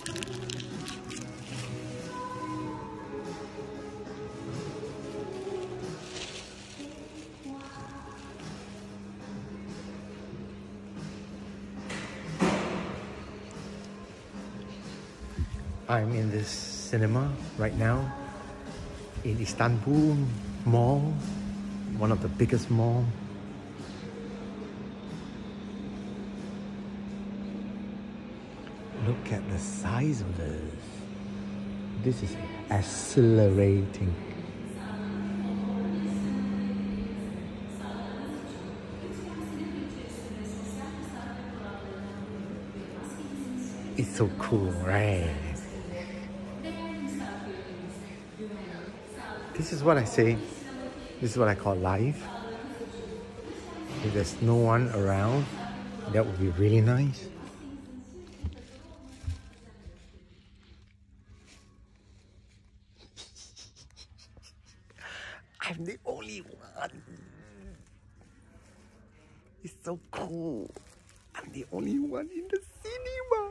I'm in this cinema right now in Istanbul Mall, one of the biggest malls. Look at the size of this. This is accelerating. It's so cool, right? This is what I say. This is what I call life. If there's no one around, that would be really nice. I'm the only one. It's so cool. I'm the only one in the cinema.